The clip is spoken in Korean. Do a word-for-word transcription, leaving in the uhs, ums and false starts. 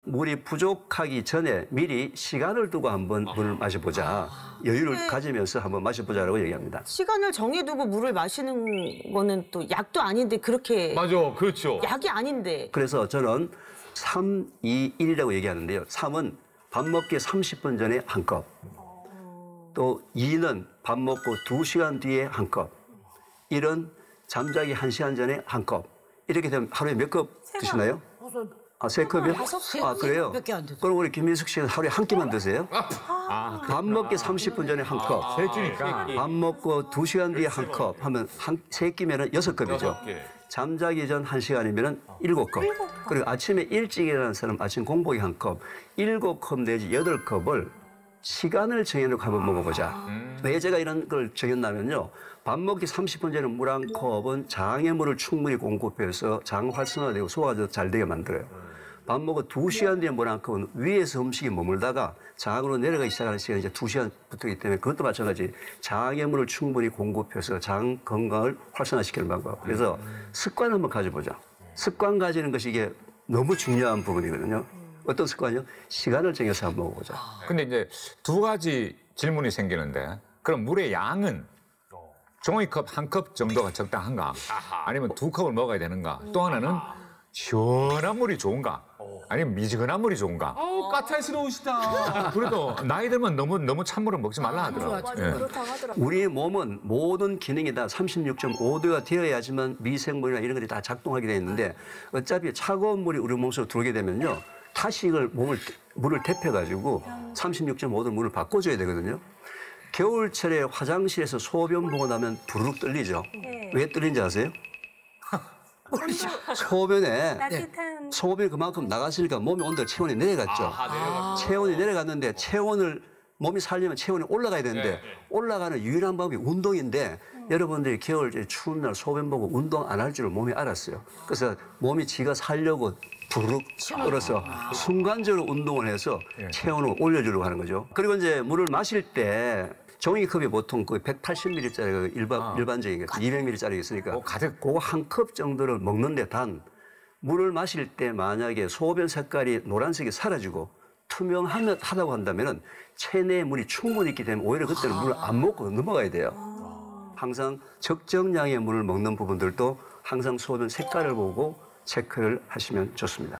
물이 부족하기 전에 미리 시간을 두고 한번 물을 마셔보자. 여유를 네. 가지면서 한번 마셔보자라고 얘기합니다. 시간을 정해두고 물을 마시는 거는 또 약도 아닌데 그렇게 맞아, 그렇죠. 약이 아닌데 그래서 저는 삼, 이, 일이라고 얘기하는데요. 삼은 밥 먹기 삼십 분 전에 한 컵. 또 이는 밥 먹고 두 시간 뒤에 한 컵. 일은 잠자기 한 시간 전에 한 컵. 이렇게 되면 하루에 몇 컵 드시나요? 아, 세 컵이요? 아, 그래요? 그럼 우리 김민숙 씨는 하루에 한 끼만 드세요? 아, 밥 먹기 삼십 분 전에 한 컵. 세 끼니까. 밥 먹고 두 시간 뒤에 한 컵 하면 한, 세 끼면은 여섯 컵이죠. 여섯 개. 잠자기 전 한 시간이면은 일곱 컵. 그리고 아침에 일찍 일어나는 사람 아침 공복에 한 컵. 일곱 컵 내지 여덟 컵을 시간을 정해놓고 한번 먹어보자. 왜 제가 이런 걸 정했냐면요. 밥 먹기 삼십 분 전에 물 한 컵은 장에 물을 충분히 공급해서 장 활성화되고 소화도 잘 되게 만들어요. 밥 먹고 두 시간 뒤에 물 한 컵은 위에서 음식이 머물다가 장으로 내려가기 시작하는 시간이 이제 두 시간 붙기 때문에 그것도 마찬가지 장의 물을 충분히 공급해서 장 건강을 활성화시키는 방법. 그래서 습관 한번 가져보자. 습관 가지는 것이 이게 너무 중요한 부분이거든요. 어떤 습관이요? 시간을 정해서 한번 먹어보자. 근데 이제 두 가지 질문이 생기는데 그럼 물의 양은 종이컵 한 컵 정도가 적당한가? 아니면 두 컵을 먹어야 되는가? 또 하나는 시원한 물이 좋은가? 아니면 미지근한 물이 좋은가? 어우, 까탈스러우시다. 그래도 나이 들면 너무 너무 찬물을 먹지 말라 하더라고요. 예. 그렇다고 하더라고요. 우리의 몸은 모든 기능이 다 삼십육 점 오 도가 되어야지만 미생물이나 이런 것들이 다 작동하게 돼 있는데 어차피 차가운 물이 우리 몸속으로 들어오게 되면요. 다시 이걸 몸을, 물을 데펴가지고 삼십육 점 오 도 물을 바꿔줘야 되거든요. 겨울철에 화장실에서 소변 보고 나면 부르륵 떨리죠. 왜 떨리는지 아세요? 소변에 따뜻한 소변이 그만큼 나갔으니까 몸의 온도 체온이 내려갔죠. 체온이 내려갔는데 체온을 몸이 살려면 체온이 올라가야 되는데 올라가는 유일한 방법이 운동인데 여러분들이 겨울 추운 날 소변 보고 운동 안 할 줄을 몸이 알았어요. 그래서 몸이 지가 살려고 부르륵 끓어서 순간적으로 운동을 해서 체온을 올려주려고 하는 거죠. 그리고 이제 물을 마실 때 종이컵이 보통 그 백팔십 밀리리터짜리가 일반, 아. 일반적인 게 이백 밀리리터짜리 있으니까 어, 가득. 그거 한 컵 정도를 먹는데 단 물을 마실 때 만약에 소변 색깔이 노란색이 사라지고 투명하면 하다고 한다면은 체내에 물이 충분히 있기 때문에 오히려 그때는 물을 안 먹고 넘어가야 돼요. 항상 적정량의 물을 먹는 부분들도 항상 소변 색깔을 보고 체크를 하시면 좋습니다.